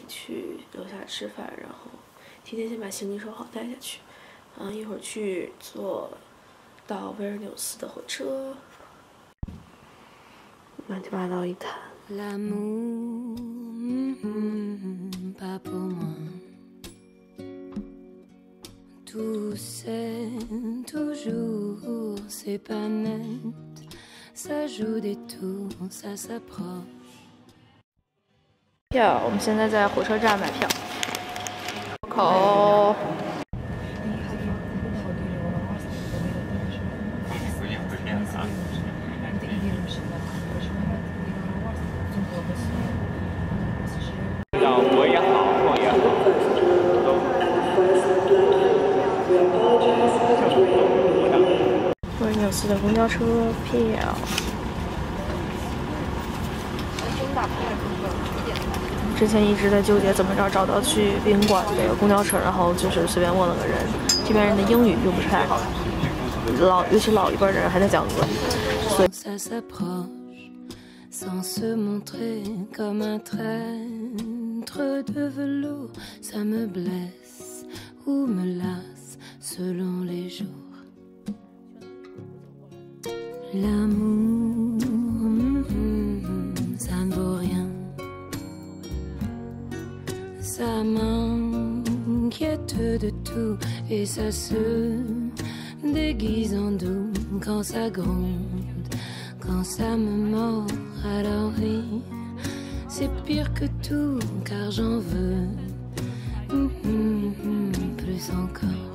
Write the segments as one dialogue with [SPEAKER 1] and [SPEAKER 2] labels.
[SPEAKER 1] 去楼下吃饭，然后提前先把行李收好带下去。一会儿去坐到维尔纽斯的火车。乱七八糟一摊。
[SPEAKER 2] Tout c'est toujours, c'est pas net, ça joue des tours, ça s'approche.
[SPEAKER 1] 票，我们现在在火车站买票。口。
[SPEAKER 3] 我也好，我也好。
[SPEAKER 1] 维尔纽斯的公交车票。之前一直在纠结怎么着找到去宾馆的公交车，然后就是随便问了个人，这边人的英语又不是太好，尤其老一辈的人还在讲俄语，所以。
[SPEAKER 2] Sans se montrer comme un traître de velours, ça me blesse ou me lasse selon les jours. L'amour, ça ne vaut rien. Ça m'inquiète de tout et ça se déguise en doux quand ça gronde.Quand ça me mord, alors oui, c'est pire que tout, car j'en veux plus encore.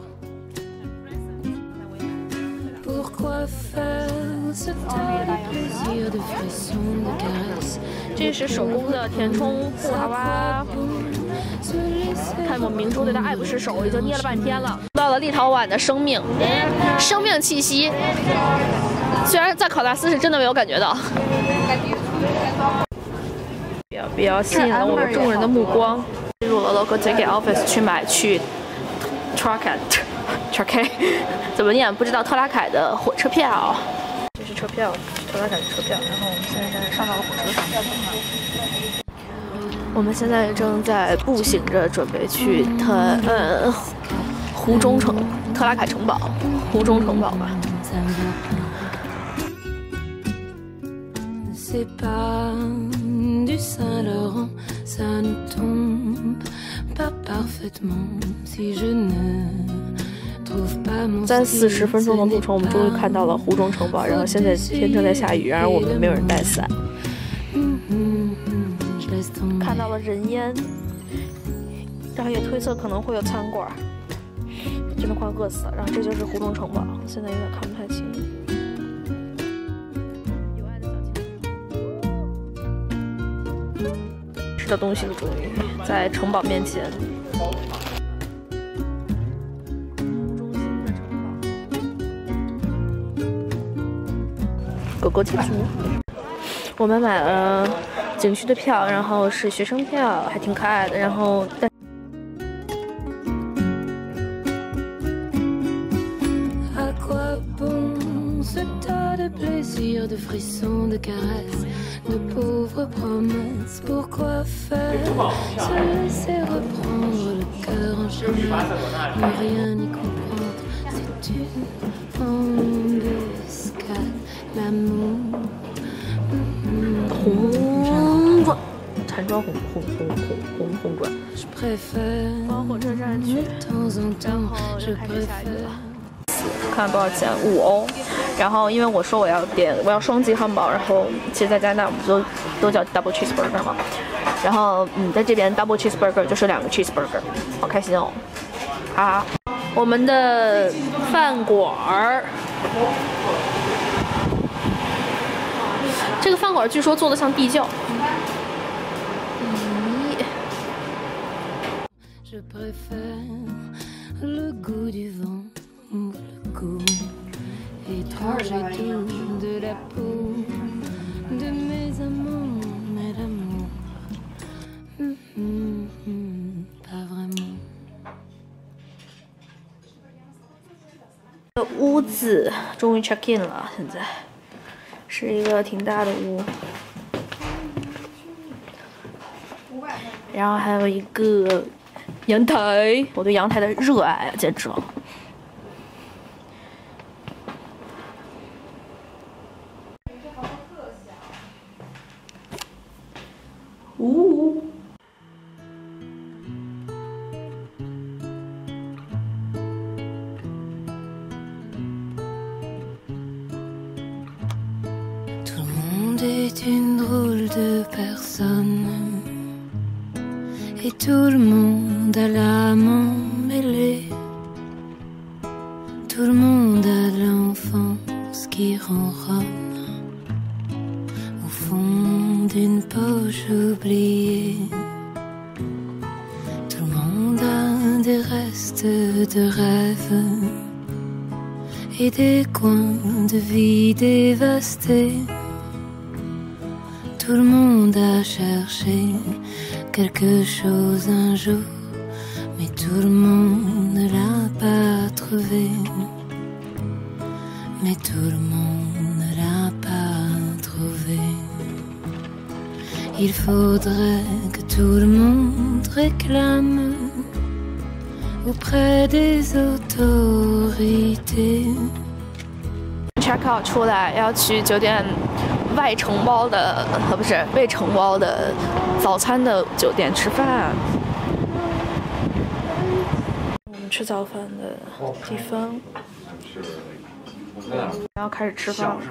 [SPEAKER 2] Pourquoi faire ce tas de plaisir, de frissons, de caresses?
[SPEAKER 1] 这是手工的填充布娃娃，看我明珠对他爱不释手，已经捏了半天了。到了立陶宛的生命气息。虽然在考拉斯是真的没有感觉到，比较吸引了我们众人的目光。进入了 local ticket office 去买去 Trakai 怎么念不知道特拉凯的火车票。这是车票，特拉凯的车票。然后我们现在上到了火车上。我们现在正在步行着准备去湖中城特拉凯城堡，湖中城堡吧。
[SPEAKER 2] C'est pas du Saint-Laurent, ça ne tombe pas parfaitement si je ne trouve pas mon
[SPEAKER 1] 30-40分钟的路程，我们终于看到了湖中城堡。然后现在天正在下雨，然而我们没有人带伞。看到了人烟，然后也推测可能会有餐馆，真的快饿死了。然后这就是湖中城堡，现在有点看不太清。吃的东西了，终于在城堡面前。狗狗建筑。我们买了景区的票，然后是学生票，还挺可爱的。然后
[SPEAKER 2] plaisir, de frissons, de caresses, de pauvres promesses. Pourquoi faire se laisser reprendre le cœur en chemin, ne rien y comprendre? C'est une embuscade, l'amour.
[SPEAKER 1] 红钻，缠装红钻。
[SPEAKER 2] Je préfère,
[SPEAKER 1] 往火车站去，
[SPEAKER 2] de temps en temps, je
[SPEAKER 1] 开始下雨
[SPEAKER 2] préfère.
[SPEAKER 1] 了。看多少钱？5欧。然后因为我说我要双击汉堡，然后其实在加拿大我们都叫 double cheeseburger 嘛。然后在这边 double cheeseburger 就是2个 cheeseburger， 好开心哦！啊，我们的饭馆儿，这个饭馆据说做的像地窖。
[SPEAKER 2] Je préfère le goût du vent ou le goût étrange et doux de la peau de mes amants, mais l'amour, pas vraiment.
[SPEAKER 1] 屋子终于 check in 了，现在是一个挺大的屋。 然后还有一个阳台，我对阳台的热爱啊，简直了。
[SPEAKER 2] Tout le monde est une drôle de personne et tout le monde a l'âme emmêlée. Tout le monde a l'enfance qui ronronne au fond d'une poche oubliée. Tout le monde a des restes de rêves et des coins de vie dévastés. Tout le monde a cherché quelque chose un jour, mais tout le monde ne l'a pas trouvé. Mais tout le monde ne l'a pas trouvé. Il faudrait que tout le monde réclame auprès des autorités.
[SPEAKER 1] check out 出来要去酒店外承包的，不是未承包的早餐的酒店吃饭。我们吃早饭的地方，然后开始吃饭了。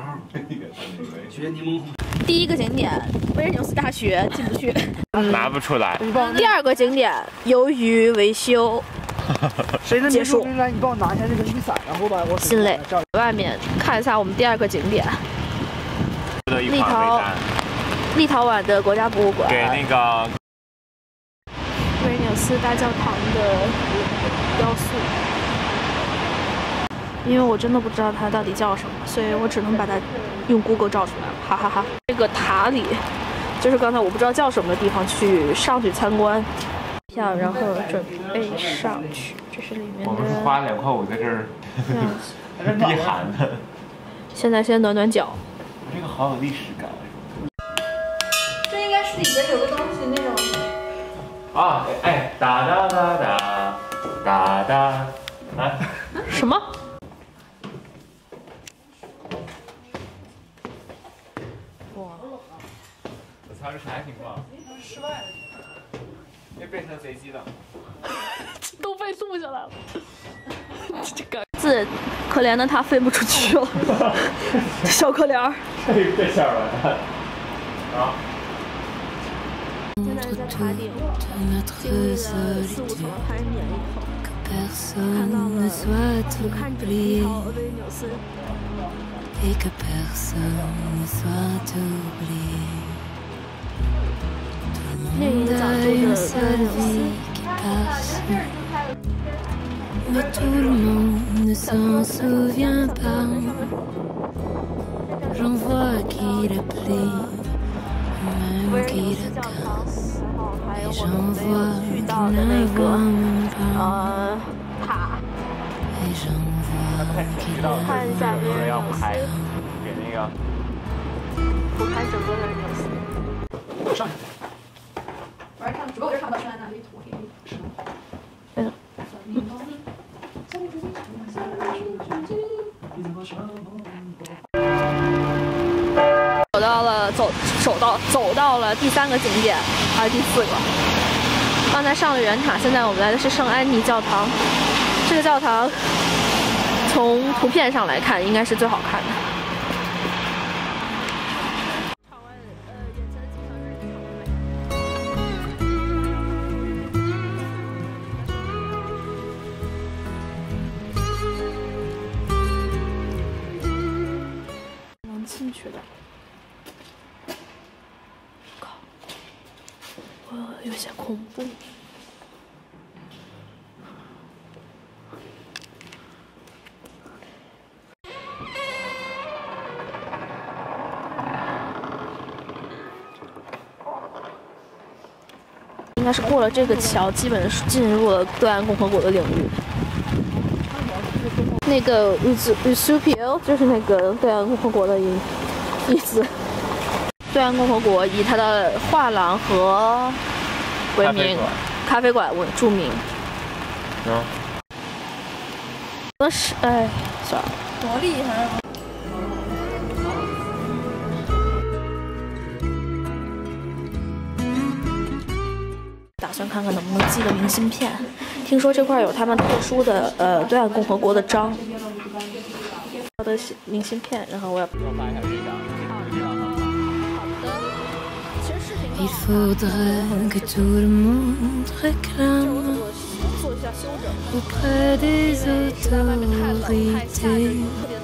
[SPEAKER 1] 第一个景点威尔纽斯大学进不去，
[SPEAKER 3] 拿不出来。
[SPEAKER 1] 第二个景点由于维修。结束。
[SPEAKER 4] 你帮我拿一下这个雨伞，然后把我
[SPEAKER 1] 心累。外面看一下我们第二个景点，立陶宛的国家博物馆，
[SPEAKER 3] 给那个
[SPEAKER 1] 威尔纽斯大教堂的雕塑。因为我真的不知道它到底叫什么，所以我只能把它用 Google 照出来了，哈哈哈。这个塔里就是刚才我不知道叫什么的地方，上去参观。票，然后准备上去，这是里面的。
[SPEAKER 3] 我们是花2.5块在这儿避寒的。
[SPEAKER 1] 现在先暖暖脚。
[SPEAKER 3] 这个好有历史感。
[SPEAKER 1] 这应该是里边有个东西那种。
[SPEAKER 3] 啊，哎，哒哒哒哒哒哒啊！
[SPEAKER 1] 什么？哇！
[SPEAKER 3] 我操，这啥情况？室外的。变成飞机了，
[SPEAKER 1] 都被录下来了。这个字，可怜的他飞不出去了，小可怜儿。
[SPEAKER 3] 这下完蛋啊！
[SPEAKER 1] 现在在塔顶，经历了4、5层拍免以后，看到了俯瞰着立陶威尔纽斯。另一个角度的威尔纽斯。
[SPEAKER 2] Mais tout le monde ne s'en souvient pas. J'en vois qui l'a pris, même qui l'a casse. Et j'en vois qui ne voit même pas. Et j'en vois qui ne voit même pas.
[SPEAKER 3] 给那个
[SPEAKER 1] 俯瞰整个威尔纽斯。
[SPEAKER 4] 上去。
[SPEAKER 5] 玩上，只不过我就上不到山那里土给你。
[SPEAKER 1] 嗯。走到了第3个景点，还是第4个？刚才上了圆塔，现在我们来的是圣安妮教堂。这个教堂从图片上来看，应该是最好看的。能进去的。靠！有些恐怖。应该是过了这个桥，基本进入了对岸共和国的领域。那个 Usupio 就是那个对岸共和国的意思。对岸共和国以它的画廊和为名，咖啡馆为著名。
[SPEAKER 3] 嗯。
[SPEAKER 1] 那是哎，算了。
[SPEAKER 5] 多厉害啊！
[SPEAKER 1] 打算看看能不能寄个明信片，听说这块有他们特殊的对岸共和国的章。我的明信片，然后我要。
[SPEAKER 2] Il faudrait que tout le monde réclame auprès des autorités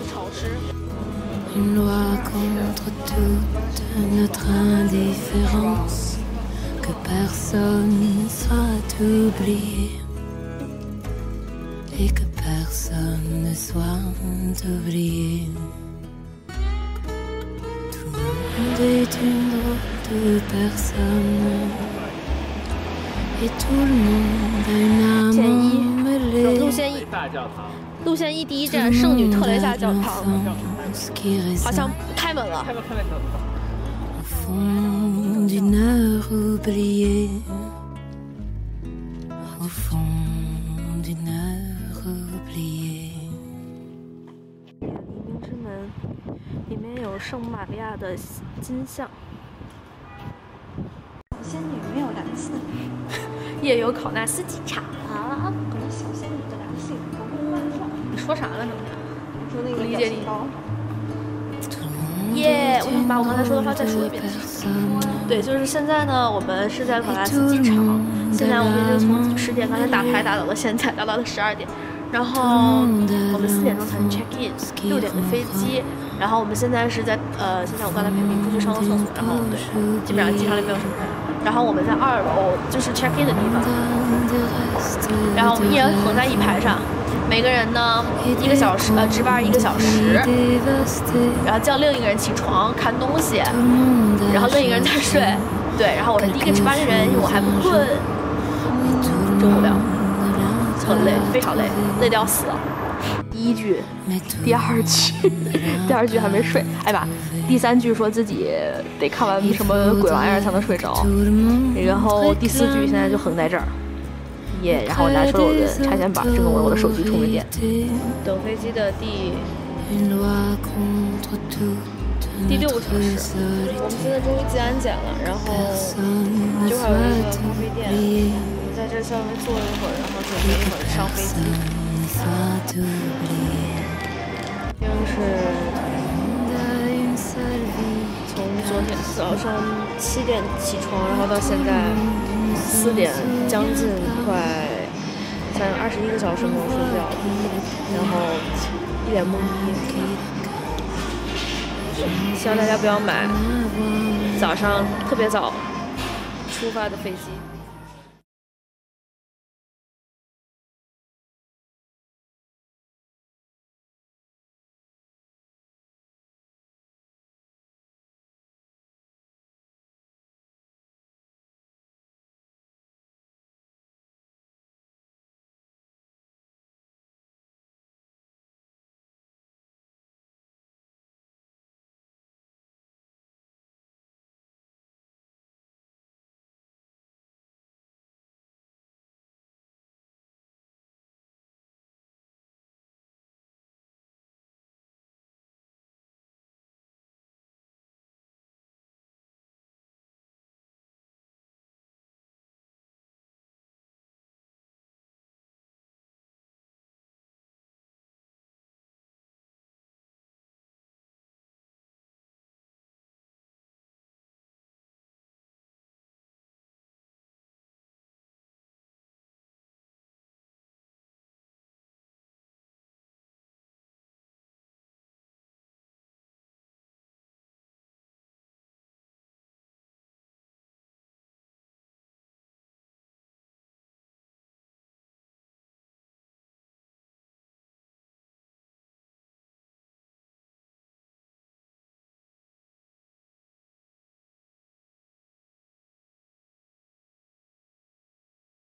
[SPEAKER 2] une loi contre toute notre indifférence, que personne ne soit oublié et que personne ne soit oublié. Tout le monde est une drôle de personne et tout le monde a une âme mêlée.
[SPEAKER 1] 路线1第一站圣女特蕾莎教堂，好像开门了。
[SPEAKER 2] Au fond d'une heure oubliée, au fond d'une heure oubliée.
[SPEAKER 1] 黎明之门里面有圣玛利亚的金像。
[SPEAKER 5] 仙女没有良心，
[SPEAKER 1] 也有考纳斯机场。
[SPEAKER 5] 小仙女的良心活蹦乱跳。
[SPEAKER 1] 你说啥呢？整天
[SPEAKER 5] 说那个
[SPEAKER 1] 理解你。
[SPEAKER 5] 高。
[SPEAKER 1] 耶！我想把我刚才说的话再说一遍。对，就是现在呢，我们是在考纳斯机场。现在我们就从10点刚才打牌打到了现在，打到了12点。然后我们4点钟才能 check in，6点的飞机。然后我们现在是在现在我刚才陪明出去上了厕所，然后对，基本上机场里没有什么人。然后我们在2楼，就是 check in 的地方。然后我们一人横在一排上，每个人呢1个小时值班1个小时，然后叫另一个人起床看东西，然后另一个人在睡。对，然后我是第一个值班的人，因为我还不困，真无聊，很累，非常累，累得要死。第1句，第2句，第2句还没睡，哎妈，第3句说自己得看完什么鬼玩意儿才能睡着，然后第4句现在就横在这儿，耶，然后我拿出了我的插线板，正跟我的手机充着电，等飞机的第6个小时，我们现在终于进安检了，然后这块有一个咖啡店，我们在这稍微坐一会儿，然后准备一会儿上飞机。因为是从昨天早上7点起床，然后到现在4点，将近快21个小时没有睡觉，然后一脸懵逼。希望大家不要买早上特别早出发的飞机。